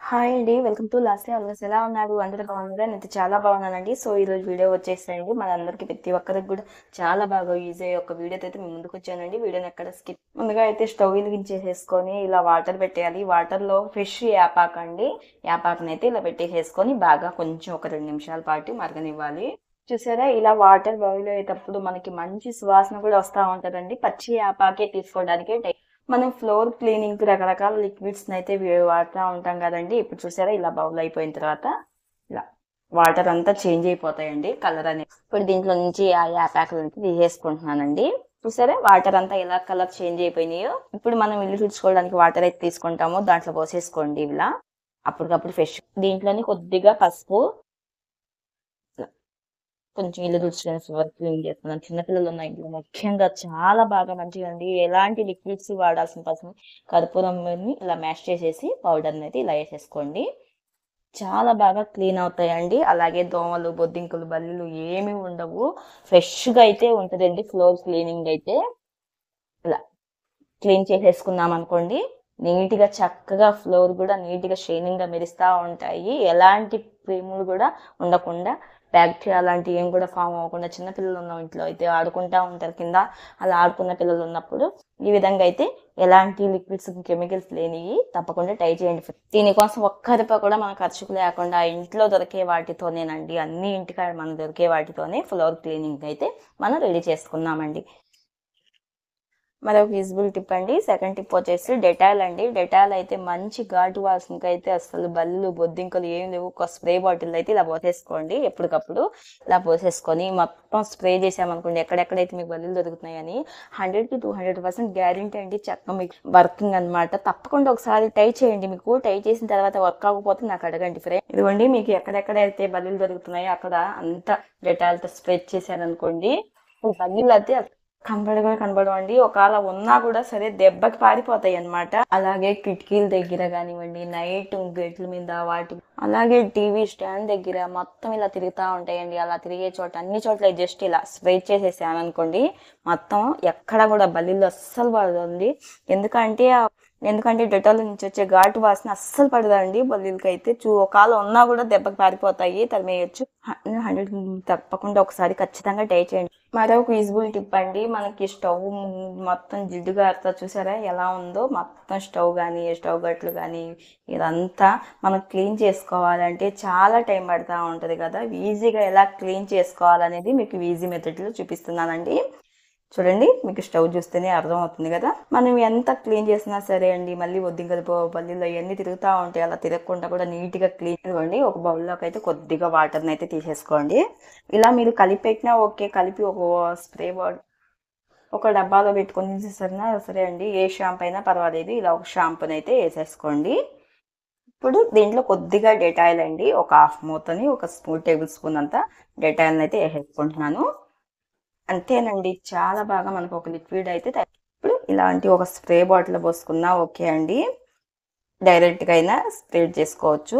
Hi అండి. Welcome to Lasya always. ఎలా ఉన్నారు? అందరూ బాగున్నారా? నేనైతే చాలా బాగున్నానండి. సో, ఈరోజు వీడియో వచ్చేసేయండి మనందరికీ ప్రతి ఒక్కరికి కూడా చాలా బాగా యూజ్ అయ్యే ఒక వీడియోతో అయితే మీ ముందుకు వచ్చానండి. వీడియోని ఎక్కడ స్కిప్ ముందుగా అయితే స్టవ్ వెలిగించేసేసుకొని ఇలా వాటర్ పెట్టేయాలి. వాటర్లో ఫిష్ యాపాకండి. యాపాకుని అయితే ఇలా పెట్టేసేసుకొని బాగా కొంచెం ఒక 2 నిమిషాల పాటు మరగనివ్వాలి. చూసారా? ఇలా వాటర్ బాయిల్ అయ్యేటప్పుడు మనకి మంచి సువాసన కూడా వస్తూ ఉంటుందండి. పచ్చి యాపాకే తీసుకోవడానికి మనం ఫ్లోర్ క్లీనింగ్ రకరకాల లిక్విడ్స్ అయితే వాడుతూ ఉంటాం కదండి. ఇప్పుడు చూసారా ఇలా బౌల్ అయిపోయిన తర్వాత ఇలా వాటర్ అంతా చేంజ్ అయిపోతాయండి కలర్ అనేది. ఇప్పుడు దీంట్లో నుంచి ఆ యాపాకుల నుంచి తీసేసుకుంటున్నానండి. చూసారా వాటర్ అంతా ఎలా కలర్ చేంజ్ అయిపోయినాయో. ఇప్పుడు మనం ఇల్లు తుడుచుకోవడానికి వాటర్ అయితే తీసుకుంటామో దాంట్లో పోసేసుకోండి ఇలా. అప్పటికప్పుడు ఫ్రెష్. దీంట్లోని కొద్దిగా పసుపు, కొంచెం ఇల్లు తుడుచుకొని ఫ్లోర్ క్లీన్ చేస్తున్నాను. చిన్నపిల్లలు ఉన్న ఇంట్లో ముఖ్యంగా చాలా బాగా మంచిగా అండి. ఎలాంటి లిక్విడ్స్ వాడాల్సిన పసుపు కర్పూరం ఇలా మ్యాష్ చేసేసి పౌడర్ని అయితే ఇలా వేసేసుకోండి. చాలా బాగా క్లీన్ అవుతాయండి. అలాగే దోమలు, బొద్దింకలు, బల్లులు ఏమీ ఉండవు. ఫ్రెష్గా అయితే ఉంటుందండి ఫ్లోర్ క్లీనింగ్ అయితే. ఇలా క్లీన్ చేసేసుకున్నాం అనుకోండి, నీట్గా చక్కగా ఫ్లోర్ కూడా నీట్గా షైనింగ్గా మెరుస్తూ ఉంటాయి. ఎలాంటి క్రీములు కూడా ఉండకుండా, బ్యాక్టీరియా అలాంటివి ఏం కూడా ఫామ్ అవ్వకుండా. చిన్నపిల్లలు ఉన్న ఇంట్లో అయితే ఆడుకుంటూ ఉంటారు కింద. అలా ఆడుకున్న పిల్లలు ఉన్నప్పుడు ఈ విధంగా అయితే ఎలాంటి లిక్విడ్స్, కెమికల్స్ లేనివి తప్పకుండా ట్రై చేయండి. దీనికోసం ఒక్క రూపాయి కూడా మన ఖర్చుకు లేకుండా ఇంట్లో దొరికే వాటితోనేనండి, అన్ని ఇంటికాడ మనం దొరికే వాటితోనే ఫ్లోర్ క్లీనింగ్ అయితే మనం రెడీ చేసుకున్నామండి. మరొక యూజ్బుల్ టిప్ అండి. సెకండ్ టిప్ వచ్చేసి డెటాల్ అండి. డెటాల్ అయితే మంచి ఘాటు వాసనకి అయితే అసలు బల్లు, బొద్దింకలు ఏం లేవు. ఒక స్ప్రే బాటిల్ అయితే ఇలా పోసేసుకోండి. ఎప్పటికప్పుడు ఇలా పోసేసుకొని మొత్తం స్ప్రే చేసామనుకోండి, ఎక్కడెక్కడైతే మీకు బల్లులు దొరుకుతున్నాయని 100 to 200% గ్యారెంటీ అండి. చక్కగా మీకు వర్కింగ్ అనమాట. తప్పకుండా ఒకసారి ట్రై చేయండి. మీకు ట్రై చేసిన తర్వాత వర్క్ అవ్వకపోతే నాకు అడగండి ఫ్రెండ్. ఇదిగోండి మీకు ఎక్కడెక్కడైతే బల్లులు దొరుకుతున్నాయో అక్కడ అంతా డెటాల్తో స్ప్రే చేశారనుకోండి, బల్లులు అయితే కనబడవండి. ఒకవేళ ఉన్నా కూడా సరే దెబ్బకి పారిపోతాయి అన్నమాట. అలాగే కిటికీల దగ్గర కానివ్వండి, నైట్ గేట్ల మీద అలాగే టీవీ స్టాండ్ దగ్గర మొత్తం ఇలా తిరుగుతూ ఉంటాయండి. అలా తిరిగే చోట అన్ని చోట్ల జస్ట్ ఇలా స్ప్రే చేసేసాను అనుకోండి, మొత్తం ఎక్కడ కూడా బల్లీలు అస్సలు పడదండి. ఎందుకంటే డెటాల్ నుంచి వచ్చే ఘాటు వాసన అస్సలు పడదండి బల్లీలకి అయితే. ఒకవేళ ఉన్నా కూడా దెబ్బకి పారిపోతాయి, తరిమేయచ్చు. 100 తప్పకుండా ఒకసారి ఖచ్చితంగా ట్రై చేయండి. మరొక యూజ్బుల్ టిప్ అండి. మనకి స్టవ్ మొత్తం జిడ్డుగా అర్థం చూసారా ఎలా ఉందో. మొత్తం స్టవ్ కానీ, స్టవ్ గట్లు కానీ ఇదంతా మనం క్లీన్ చేసుకోవాలంటే చాలా టైం పడుతూ ఉంటుంది కదా. ఈజీగా ఎలా క్లీన్ చేసుకోవాలనేది మీకు ఈజీ మెథడ్లో చూపిస్తున్నానండి. చూడండి, మీకు స్టవ్ చూస్తేనే అర్థమవుతుంది కదా. మనం ఎంత క్లీన్ చేసినా సరే అండి, మళ్ళీ బొద్దింకలు బల్లీలు అవన్నీ తిరుగుతూ ఉంటాయి. అలా తిరగకుండా కూడా నీట్గా క్లీన్ ఇవ్వండి. ఒక బౌల్లోకి అయితే కొద్దిగా వాటర్ని అయితే తీసేసుకోండి. ఇలా మీరు కలిపి పెట్టినా ఓకే, కలిపి ఒక స్ప్రే బాటిల్ ఒక డబ్బాలో పెట్టుకొని తీసేసరినా సరే అండి. ఏ షాంపూ అయినా పర్వాలేదు. ఇలా ఒక షాంపూని అయితే వేసేసుకోండి. ఇప్పుడు దీంట్లో కొద్దిగా డెటాయిల్ అండి, ఒక హాఫ్ మూతని ఒక టేబుల్ స్పూన్ అంతా డెటాయిల్ని అయితే వేసేసుకుంటున్నాను. అంతేనండి, చాలా బాగా మనకు ఒక లిక్విడ్ అయితే ఇప్పుడు ఇలాంటి ఒక స్ప్రే బాటిల్ పోసుకున్నా ఓకే అండి. డైరెక్ట్గా అయినా స్ప్రే చేసుకోవచ్చు.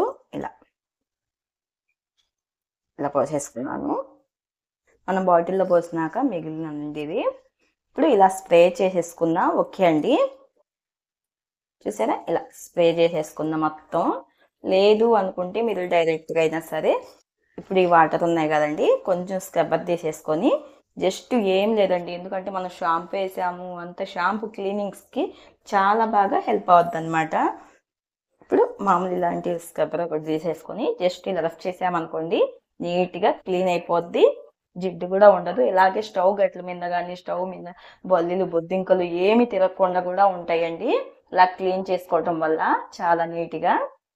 ఇలా పోసేసుకున్నాను. మనం బాటిల్లో పోసినాక మిగిలినండి ఇది. ఇప్పుడు ఇలా స్ప్రే చేసేసుకున్నా ఓకే అండి. చూసారా ఇలా స్ప్రే చేసేసుకున్నా మొత్తం. లేదు అనుకుంటే మీరు డైరెక్ట్గా అయినా సరే, ఇప్పుడు ఈ వాటర్ ఉన్నాయి కదండి, కొంచెం స్క్రబ్బర్ తీసేసుకొని జస్ట్ ఏం లేదండి, ఎందుకంటే మనం షాంపూ వేసాము, అంత షాంపూ క్లీనింగ్స్కి చాలా బాగా హెల్ప్ అవుద్ది అనమాట. ఇప్పుడు మామూలు ఇలాంటి స్క్రబ్బర్ ఒకటి తీసేసుకొని జస్ట్ ఇలా రఫ్ చేసామనుకోండి, నీట్గా క్లీన్ అయిపోద్ది. జిడ్డు కూడా ఉండదు. ఇలాగే స్టవ్ గట్ల మీద కానీ, స్టవ్ మీద బల్లీలు, బొద్దింకలు ఏమి తిరగకుండా కూడా ఉంటాయండి ఇలా క్లీన్ చేసుకోవటం వల్ల. చాలా నీట్గా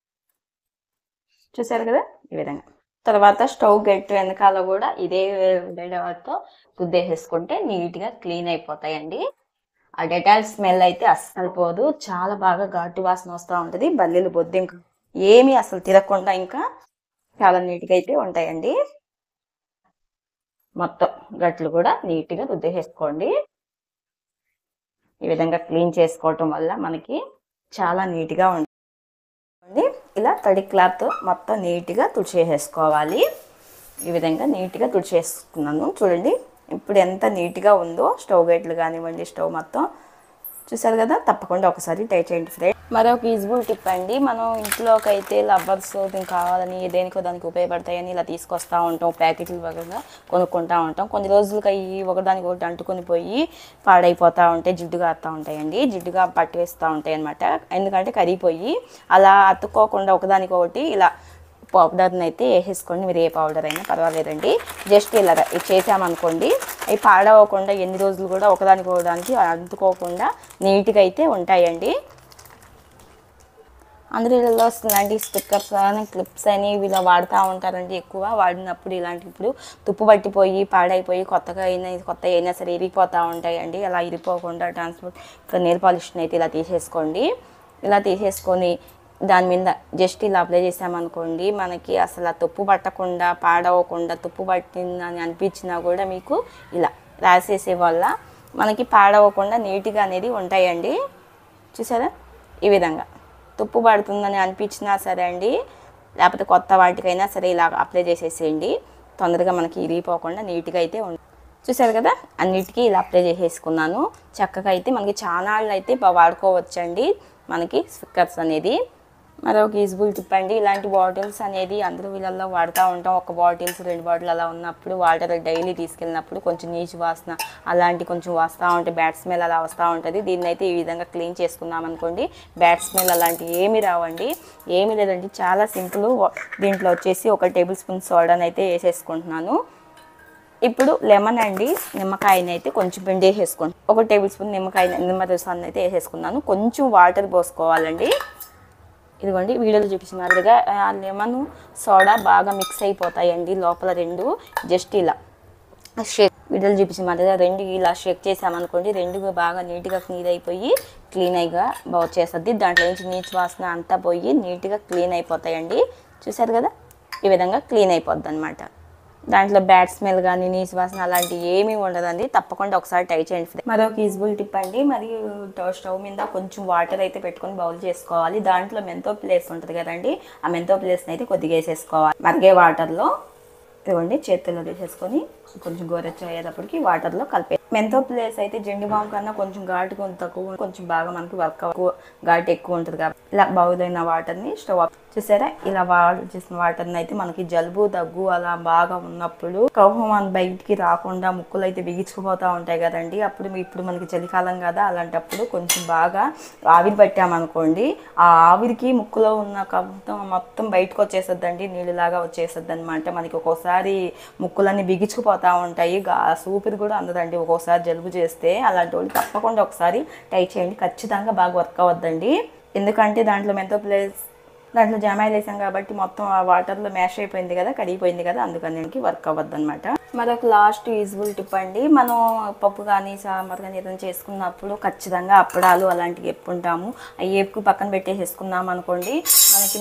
చూసారు కదా ఈ విధంగా. తర్వాత స్టవ్ గట్టు వెనకాల కూడా ఇదే డెటాల్తో రుద్దేసేసుకుంటే నీట్గా క్లీన్ అయిపోతాయండి. ఆ డెటాల్ స్మెల్ అయితే అస్సలు పోదు. చాలా బాగా ఘాటు వాసన వస్తూ ఉంటుంది. బల్లీలు, బొద్దింక ఏమీ అసలు తిరగకుండా ఇంకా చాలా నీట్గా అయితే ఉంటాయండి. మొత్తం గట్లు కూడా నీట్గా రుద్దేసేసుకోండి. ఈ విధంగా క్లీన్ చేసుకోవటం వల్ల మనకి చాలా నీట్గా ఉంటుంది. ఇలా తడి క్లాత్ మొత్తం నీట్గా తుడిచేసేసుకోవాలి. ఈ విధంగా నీట్గా తుడిచేసుకున్నాను. చూడండి ఇప్పుడు ఎంత నీట్గా ఉందో. స్టవ్ గేట్లు కానివ్వండి, స్టవ్ మొత్తం చూసారు కదా. తప్పకుండా ఒకసారి ట్రై చేయండి ఫ్రెండ్స్. మరొక యూజ్ఫుల్ టిప్ అండి, మనం ఇంట్లోకి అయితే లబ్బర్స్ దీనికి కావాలని దేనికో దానికి ఉపయోగపడతాయని ఇలా తీసుకొస్తూ ఉంటాం, ప్యాకెట్లు వగగా కొనుక్కుంటూ ఉంటాం. కొన్ని రోజులకి అవి ఒకదానికి ఒకటి అంటుకొని పోయి పాడైపోతూ ఉంటాయి, జిడ్డుగా వస్తూ ఉంటాయండి, జిడ్డుగా పట్టేస్తూ ఉంటాయి అనమాట. ఎందుకంటే కరిగిపోయి అలా అతుక్కోకుండా ఒకదానికి ఒకటి ఇలా పౌడర్ని అయితే వేసేసుకోండి. మీరు ఏ పౌడర్ అయినా పర్వాలేదండి. జస్ట్ ఇలా చేసామనుకోండి, అవి పాడవకుండా ఎన్ని రోజులు కూడా ఒకదానికి అంటుకోకుండా నీట్గా అయితే ఉంటాయండి. అందరూ ఇళ్ళలో వస్తుందండి స్టిక్కర్స్ అని, క్లిప్స్ అని ఇలా వాడుతూ ఉంటారండి. ఎక్కువ వాడినప్పుడు ఇలాంటి ఇప్పుడు తుప్పు పట్టిపోయి పాడైపోయి కొత్త అయినా సరే ఇరిగిపోతూ ఉంటాయండి. అలా ఇరిగిపోకుండా ట్రాన్స్పోర్ట్ నెయిల్ పాలిష్ని అయితే ఇలా తీసేసుకోండి. ఇలా తీసేసుకొని దాని మీద జస్ట్ ఇలా అప్లై చేసామనుకోండి, మనకి అసలు ఆ తుప్పు పట్టకుండా పాడవకుండా, తుప్పు పట్టిందని అనిపించినా కూడా మీకు ఇలా రాసేసే వల్ల మనకి పాడవకుండా నీట్గా అనేది ఉంటాయండి. చూసారా, ఈ విధంగా తుప్పు పడుతుందని అనిపించినా సరే అండి, లేకపోతే కొత్త వాటికైనా సరే ఇలా అప్లై చేసేసేయండి. తొందరగా మనకి ఇరిగిపోకుండా నీట్గా అయితే ఉంటుంది. చూసారు కదా, అన్నిటికీ ఇలా అప్లై చేసేసుకున్నాను. చక్కగా అయితే మనకి చాలా అయితే వాడుకోవచ్చండి మనకి స్టిక్కర్స్ అనేది. మరొక యూజ్ఫుల్ టిప్ అండి, ఇలాంటి బాటిల్స్ అనేది అందరూ వీళ్ళల్లో వాడుతూ ఉంటాం. ఒక బాటిల్స్ 2 బాటిల్ అలా ఉన్నప్పుడు వాటర్ డైలీ తీసుకెళ్ళినప్పుడు కొంచెం నీచు వాసన అలాంటి కొంచెం వస్తూ ఉంటాయి, బ్యాడ్ స్మెల్ అలా వస్తూ ఉంటుంది. దీన్ని అయితే ఈ విధంగా క్లీన్ చేసుకున్నాం అనుకోండి, బ్యాడ్ స్మెల్ అలాంటివి ఏమీ రావండి. ఏమీ లేదండి, చాలా సింపుల్. దీంట్లో వచ్చేసి 1 టేబుల్ స్పూన్ సోడాని అయితే వేసేసుకుంటున్నాను. ఇప్పుడు లెమన్ అండి, నిమ్మకాయని అయితే కొంచెం పిండేసేసుకోండి. 1 టేబుల్ స్పూన్ నిమ్మ రసాన్ని అయితే వేసేసుకున్నాను. కొంచెం వాటర్ పోసుకోవాలండి. ఇదిగోండి వీడియోలో చూపించిన మాదిరిగా ఆ లెమన్ సోడా బాగా మిక్స్ అయిపోతాయండి లోపల రెండు. జస్ట్ ఇలా షేక్, వీడియోలో చూపించిన మాదిరిగా రెండు ఇలా షేక్ చేసామనుకోండి, రెండు బాగా నీట్గా క్లీన్ అయిపోయి క్లీన్గా వచ్చేస్తుంది. దాంట్లో నుంచి నీచు వాసన అంతా పోయి నీట్గా క్లీన్ అయిపోతాయండి. చూసారు కదా, ఈ విధంగా క్లీన్ అయిపోద్ది అనమాట. దాంట్లో బ్యాడ్ స్మెల్ కానీ నీచు వాసన అలాంటివి ఏమీ ఉండదండి. తప్పకుండా ఒకసారి ట్రై చేయండి. మరొక యూజ్ఫుల్ టిప్ అండి, మరియు స్టవ్ మీద కొంచెం వాటర్ అయితే పెట్టుకొని బౌల్ చేసుకోవాలి. దాంట్లో మెంతో ప్లేస్ ఉంటుంది కదండి, ఆ మెంతో ప్లేస్ని అయితే కొద్దిగా వేసేసుకోవాలి. మరిగే వాటర్లో ఇవ్వండి, చేతుల్లో తీసేసుకొని కొంచెం గోరెచ్చ అయ్యేటప్పటికి వాటర్లో కలిపే. మెంతో ప్లేస్ అయితే జెండు బామ్ కన్నా కొంచెం ఘాటు తక్కువ, కొంచెం బాగా మనకి వర్క్ ఘాటు ఎక్కువ ఉంటుంది కాబట్టి ఇలా బౌల్ అయిన వాటర్ని స్టవ్ ఆఫ్ చూసారా, ఇలా చేసిన వాటర్ని అయితే మనకి జలుబు దగ్గు అలా బాగా ఉన్నప్పుడు కఫం మన బయటికి రాకుండా ముక్కులు అయితే బిగించుకుపోతూ ఉంటాయి కదండి. అప్పుడు ఇప్పుడు మనకి చలికాలం కదా, అలాంటప్పుడు కొంచెం బాగా ఆవిరి పట్టామనుకోండి, ఆ ఆవిరికి ముక్కులో ఉన్న కఫం మొత్తం బయటకు వచ్చేస్తుందండి, నీళ్ళలాగా వచ్చేస్తుంది అనమాట. మనకి ఒక్కోసారి ముక్కులన్నీ బిగించుకుపోతూ ఉంటాయి, ఊపిరి కూడా అందదండి ఒక్కోసారి జలుబు చేస్తే. అలాంటి వాళ్ళు తప్పకుండా ఒకసారి ట్రై చేయండి, ఖచ్చితంగా బాగా వర్క్ అవ్వద్దండి. ఎందుకంటే దాంట్లో మెంతో ప్లేస్ దాంట్లో జామాయిల్ వేసాం కాబట్టి మొత్తం ఆ వాటర్లో మ్యాష్ అయిపోయింది కదా, కడిగిపోయింది కదా, అందుకని వర్క్ అవ్వద్దు అనమాట. మరొక లాస్ట్ యూజ్ఫుల్ టిప్ అండి, మనం పప్పు కానీ సాంబార్ కానీ ఏదైనా చేసుకున్నప్పుడు ఖచ్చితంగా అప్పడాలు అలాంటివి ఎప్పుకుంటాము. అవి ఎప్పుకు పక్కన పెట్టేసేసుకున్నాం అనుకోండి, మనకి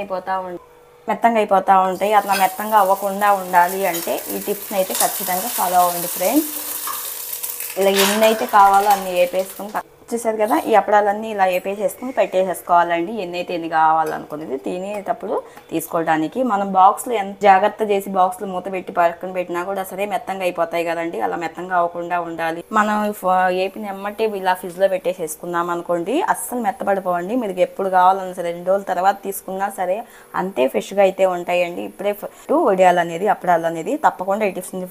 మెత్తంగా అయిపోతూ ఉంటాయి. అట్లా మెత్తంగా అవ్వకుండా ఉండాలి అంటే ఈ టిప్స్ని అయితే ఖచ్చితంగా ఫాలో అవ్వండి ఫ్రెండ్స్. ఇలా ఎన్ని అయితే కావాలో అన్ని వేపేసుకుని చూసారు కదా, ఈ అప్పడాలన్నీ ఇలా వేపేసేసుకుని పెట్టేసేసుకోవాలండి. ఎన్ని కావాలనుకునేది తినేటప్పుడు తీసుకోవడానికి. మనం బాక్స్లో ఎంత జాగ్రత్త చేసి బాక్స్లో మూత పెట్టి పక్కన పెట్టినా కూడా సరే మెత్తంగా అయిపోతాయి కదండి, అలా మెత్తంగా అవ్వకుండా ఉండాలి. మనం ఏపిన ఎమ్మటే ఇలా ఫ్రిడ్జ్లో పెట్టేసేసుకున్నాం అనుకోండి, అస్సలు మెత్తపడిపోవండి. మీరు ఎప్పుడు కావాలన్నా సరే 2 రోజుల తర్వాత తీసుకున్నా సరే అంతే ఫ్రెష్గా అయితే ఉంటాయండి. ఇప్పుడే వడియాలు అనేది అప్పడాలు అనేది తప్పకుండా ఈ టిప్స్ని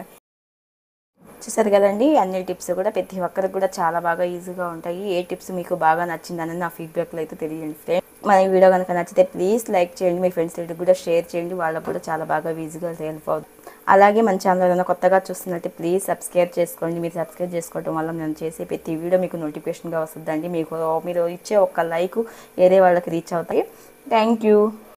చూసారు కదండి. అన్ని టిప్స్ కూడా ప్రతి ఒక్కరికి కూడా చాలా బాగా ఈజీగా ఉంటాయి. ఏ టిప్స్ మీకు బాగా నచ్చిందని నా ఫీడ్బ్యాక్లో అయితే తెలియండి ఫ్రెండ్స్. మన ఈ వీడియో కనుక నచ్చితే ప్లీజ్ లైక్ చేయండి, మీ ఫ్రెండ్స్ కూడా షేర్ చేయండి, వాళ్ళకు కూడా చాలా బాగా ఈజీగా హెల్ప్ అవుతుంది. అలాగే మన ఛానల్ ఏదైనా కొత్తగా చూస్తున్నట్టు ప్లీజ్ సబ్స్క్రైబ్ చేసుకోండి. మీరు సబ్స్క్రైబ్ చేసుకోవడం వల్ల నేను చేసే ప్రతి వీడియో మీకు నోటిఫికేషన్గా వస్తుందండి. మీరు ఇచ్చే ఒక లైక్ వేరే వాళ్ళకి రీచ్ అవుతాయి. Thank you.